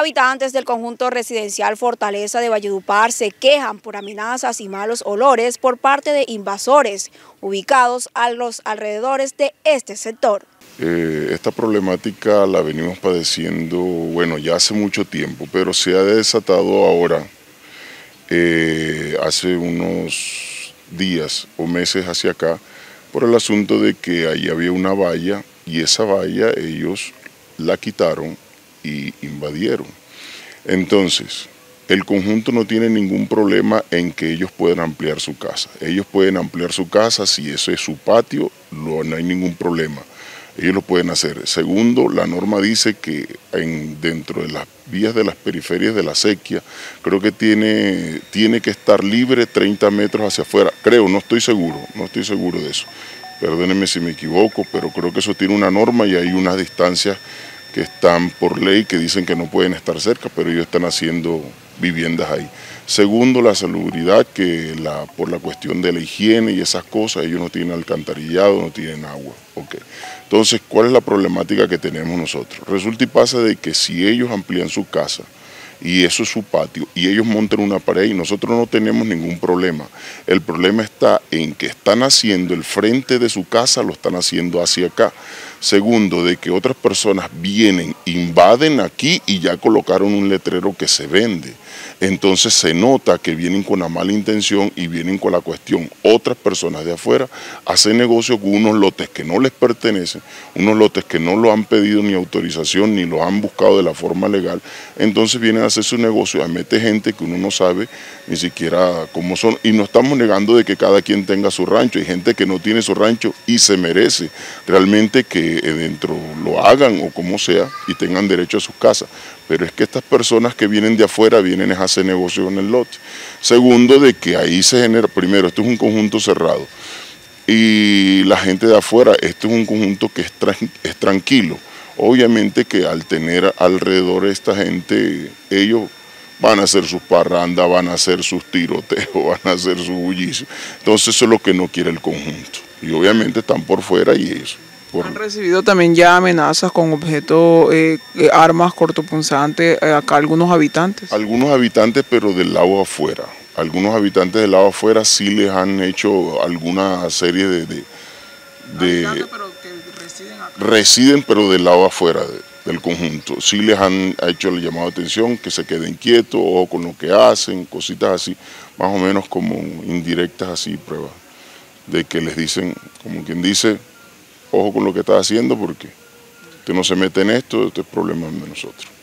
Habitantes del conjunto residencial Fortaleza de Valledupar se quejan por amenazas y malos olores por parte de invasores ubicados a los alrededores de este sector. Esta problemática la venimos padeciendo, bueno, ya hace mucho tiempo, pero se ha desatado ahora, hace unos días o meses hacia acá, por el asunto de que ahí había una valla y esa valla ellos la quitaron y invadieron. Entonces, el conjunto no tiene ningún problema en que ellos puedan ampliar su casa. Ellos pueden ampliar su casa, si eso es su patio, no hay ningún problema. Ellos lo pueden hacer. Segundo, la norma dice que dentro de las vías de las periferias de la acequia, creo que tiene que estar libre 30 metros hacia afuera. Creo, no estoy seguro de eso. Perdónenme si me equivoco, pero creo que eso tiene una norma y hay unas distancias que están por ley que dicen que no pueden estar cerca, pero ellos están haciendo viviendas ahí. Segundo, la salubridad, que por la cuestión de la higiene y esas cosas, ellos no tienen alcantarillado, no tienen agua. Okay. Entonces, ¿cuál es la problemática que tenemos nosotros? Resulta y pasa de que si ellos amplían su casa, y eso es su patio, y ellos montan una pared y nosotros no tenemos ningún problema. El problema está en que están haciendo el frente de su casa, lo están haciendo hacia acá. Segundo, de que otras personas vienen, invaden aquí y ya colocaron un letrero que se vende. Entonces se nota que vienen con la mala intención y vienen con la cuestión. Otras personas de afuera hacen negocio con unos lotes que no les pertenecen, unos lotes que no lo han pedido ni autorización ni lo han buscado de la forma legal. Entonces vienen a hacer su negocio, a meter gente que uno no sabe ni siquiera cómo son. Y no estamos negando de que cada quien tenga su rancho. Hay gente que no tiene su rancho y se merece realmente que dentro lo hagan o como sea y tengan derecho a sus casas. Pero es que estas personas que vienen de afuera vienen a hacer negocio en el lote. Segundo, de que ahí se genera, primero, esto es un conjunto cerrado y la gente de afuera, esto es un conjunto que es tranquilo. Obviamente que al tener alrededor esta gente, ellos van a hacer sus parrandas, van a hacer sus tiroteos, van a hacer su bullicio. Entonces eso es lo que no quiere el conjunto. Y obviamente están por fuera y eso. ¿Han recibido también ya amenazas con objetos, armas cortopunzantes acá algunos habitantes? Algunos habitantes, pero del lado afuera. Algunos habitantes del lado afuera sí les han hecho alguna serie de pero que residen acá. Residen, pero del lado afuera del conjunto. Sí les han hecho el llamado de atención, que se queden quietos, ojo con lo que hacen, cositas así, más o menos como indirectas así, pruebas, de que les dicen, como quien dice, ojo con lo que estás haciendo porque usted no se mete en esto, este es problema de nosotros.